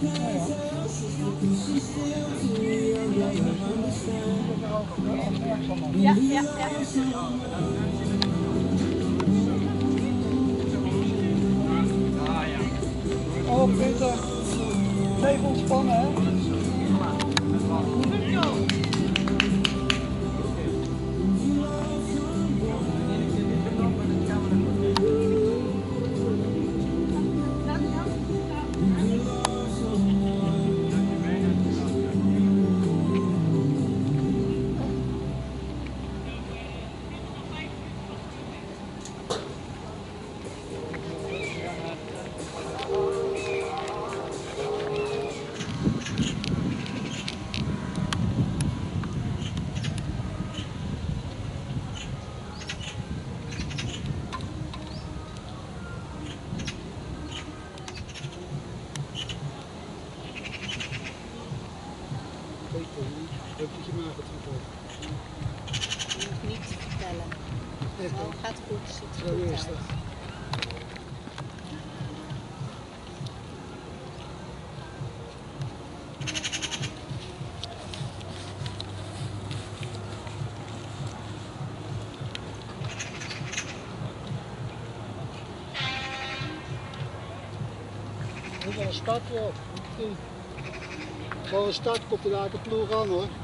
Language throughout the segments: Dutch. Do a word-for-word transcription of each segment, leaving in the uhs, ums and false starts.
Ja, ja, ja. Oh Peter, even ontspannen hè. Heb je je maag getrokken? Niet vertellen. Het gaat goed, ziet er Zo goed is uit. het. Moet wel een start op. Voor een start komt er daar de ploeg aan hoor.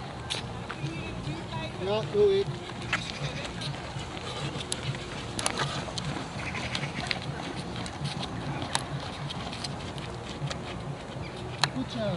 Ja, doe ik. Goed zo.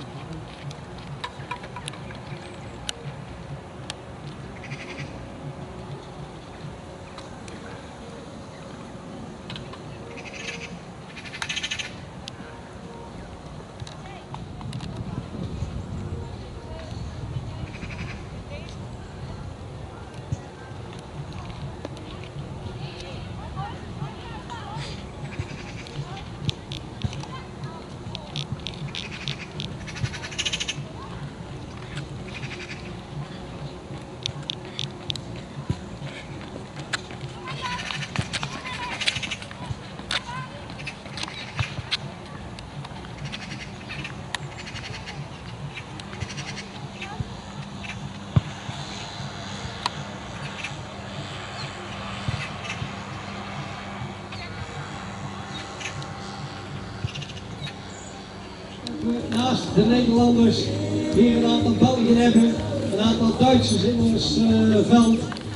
Naast de Nederlanders hier een aantal Belgen hebben, een aantal Duitsers in ons uh, veld.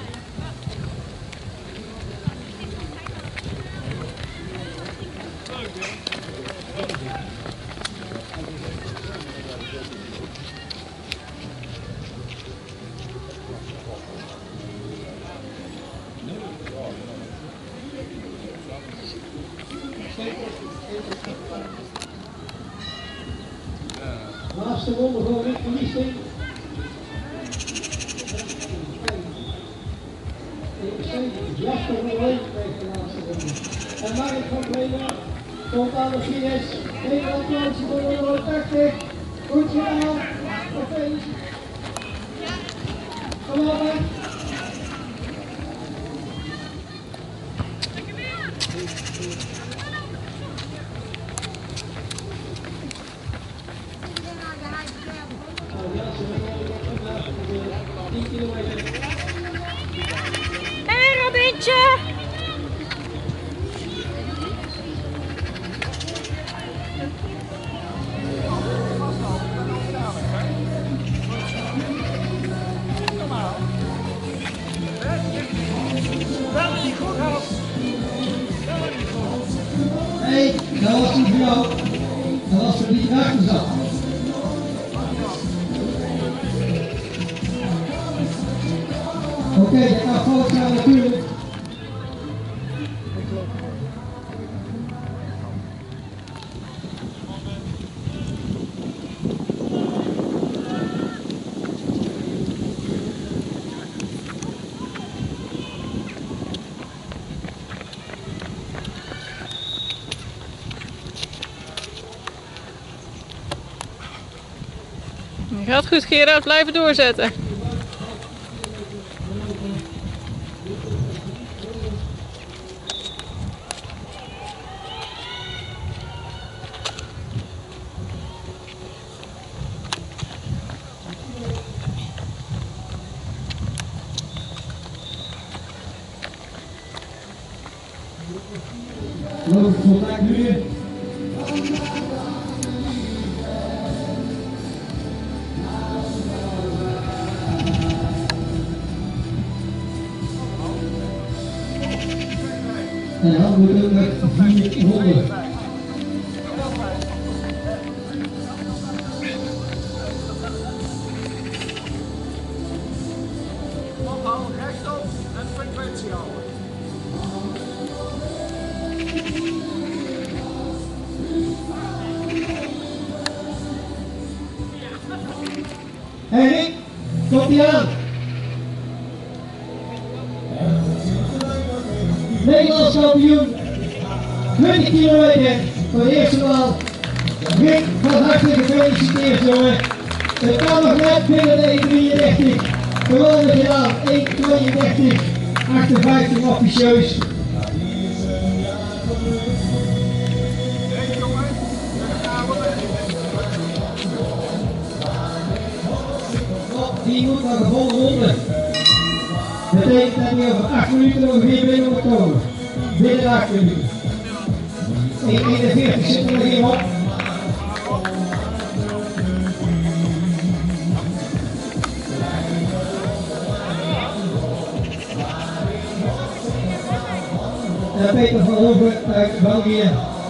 Laatste ronde voor Rick van Liesting. Jasper van Leeuwen krijgt de laatste ronde. En Mark van Breda komt aan de finish. Even applaus voor de honderdtachtig. Goed gedaan. Oké. Kom op, hè. Hé Robintje! Hé, hey, dat was niet voor jou. Dat was voor die achter zat. Oké, okay, dat gaat fout gaan natuurlijk. Gaat goed Gerard, blijven doorzetten. loopt het contact nu weer. En dan moet het met vier ronden. Ophouden, rechtop en frequentie houden. Henrik, komt ie aan. Nederlands kampioen, twintig kilometer voor de eerste maal. Rick, van harte gefeliciteerd jongen. Het kan nog net binnen de één drieëndertig. Geweldig gedaan, één tweeëndertig, achtenvijftig officieus. Die moet naar de volgende ronde. Dat betekent dat hij over acht minuten ongeveer binnen moet komen. Binnen acht minuten. één eenenveertig zit er nog hier op. En Peter van Hoven uit België.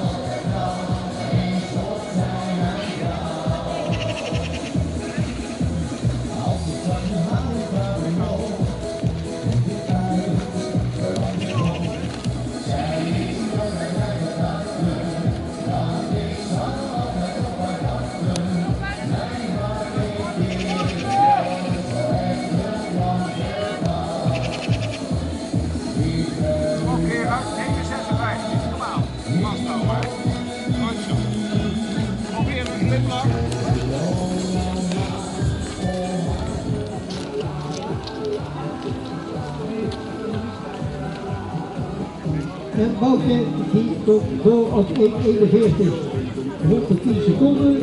En Boutje die komt door op één eenenveertig, honderdtien seconden.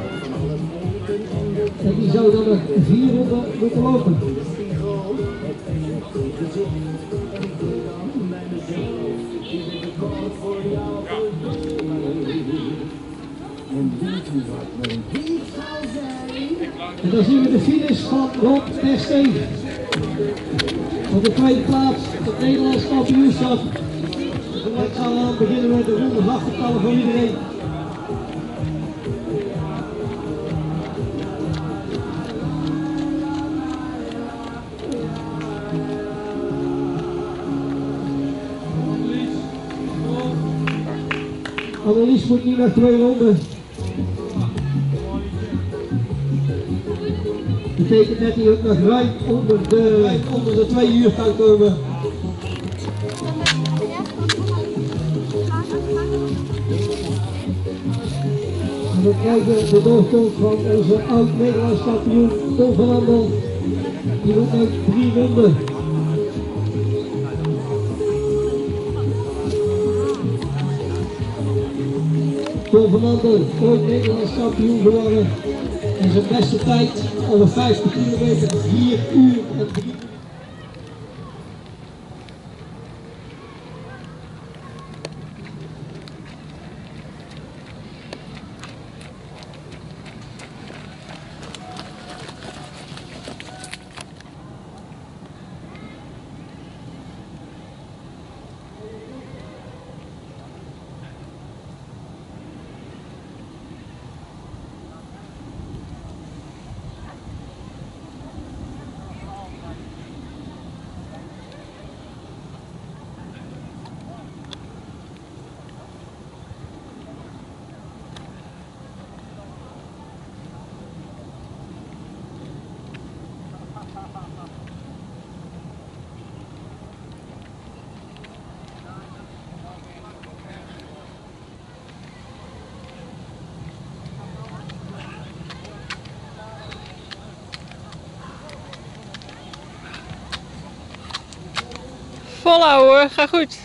En die zou dan nog vier ronden moeten lopen. En dan zien we de finish van Rob Tersteen. Op de tweede plaats het Nederlands kampioenschap. Ik zal dan beginnen met de rondes af te tellen voor iedereen. Annelies moet nu naar twee ronden. Dat betekent dat hij ook nog ruim onder de, onder de twee uur kan komen. En we krijgen de doorkomst van onze oud-Nederlands kampioen Tom van Andel. Die moet nog drie ronden. Tom van Andel, ooit Nederlands kampioen geworden. En zijn beste tijd over vijftig kilometer, vier uur en drie. Volhouden hoor, ga goed.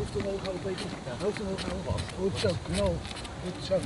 Hoofd omhoog houden, een beetje. Ja, hoofd omhoog houden, wat? Goed zo, nou, goed zo.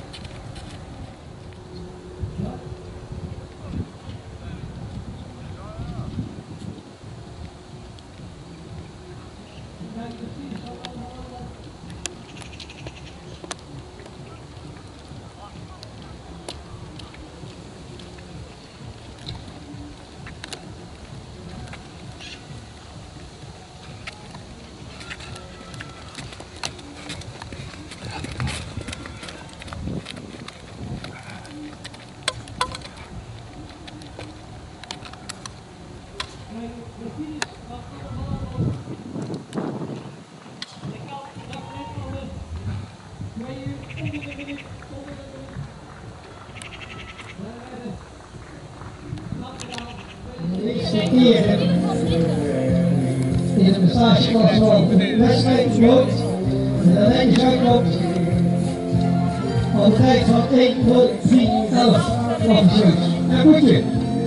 In de prestatieklas van de wedstrijd loopt en de lijntjes uitloopt al een tijd van één nul drie elf officiers. En Goedje.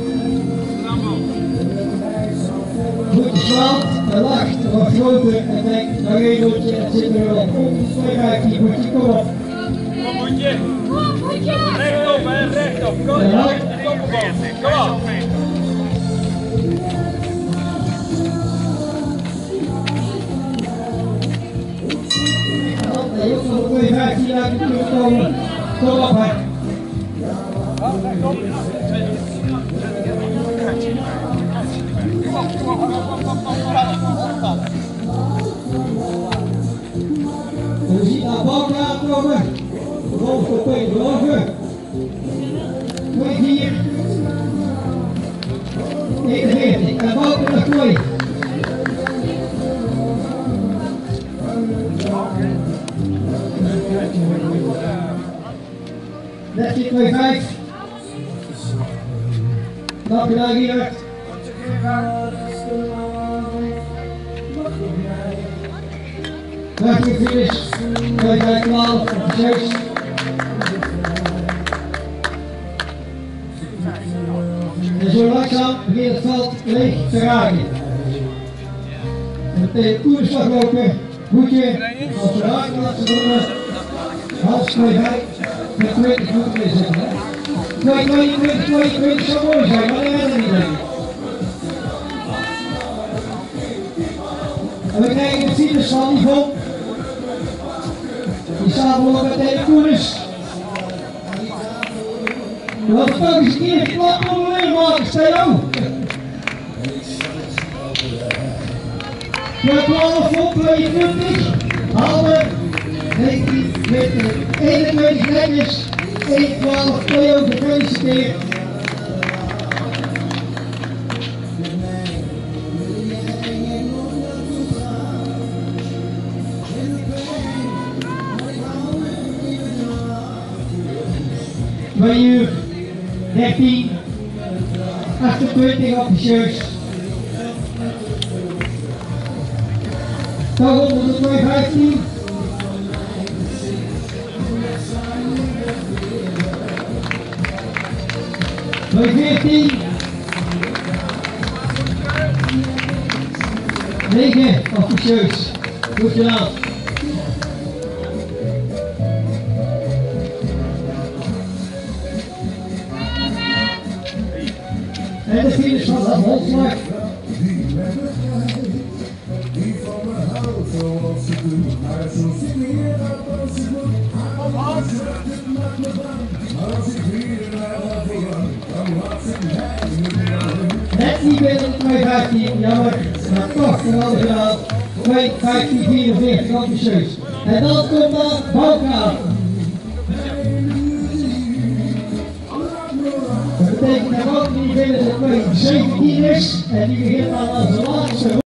Goedje slaat en lacht, wordt groter en denkt, nou één Goedje, het zit er wel om. twee vijftien, Goedje, kom op. Kom Goedje. Rechtop hè, rechtop. Kom op. Kom op. De jongen van twee vijftien uit de club komen. Kom op hè. We zien naar Balken aankomen. Rolf op twee beloven. twee vier. eenenveertig. En Balken naar twee. dertien twee vijf. Dank u wel, Gerard. dertien finish. twee vijf twaalf. zes. En zo langzaam begint het veld leeg te raken. En meteen koersslag lopen. Goedje. Als we raken laten doen. Hals twee vijf. Met twintig minuten is het, hè? twee tweeëntwintig, tweeëntwintig zou mooi zijn, maar dat redden we niet mee. En we krijgen de files van Yvonne. Die samenlopen met de koers. Wat het ook eens een keer plat onderling maken, Steo. twaalf op tweeëntwintig. Handen. negentien, twintig, eenentwintig netjes, één twaalf, Theo gefeliciteerd. twee uur, dertien, achtentwintig officiers. Toch onder de twee vijftien. twee veertien. negen officieus. Goed gedaan. En de finish van de Holslag. Net niet binnen de twee vijftien, jammer, maar toch geweldig gedaan. twee vijftien vierenveertig, ambitieus. En dan komt dan Balken. Dat betekent dat Balken niet binnen de twee zeventien is en die begint dan als de laatste.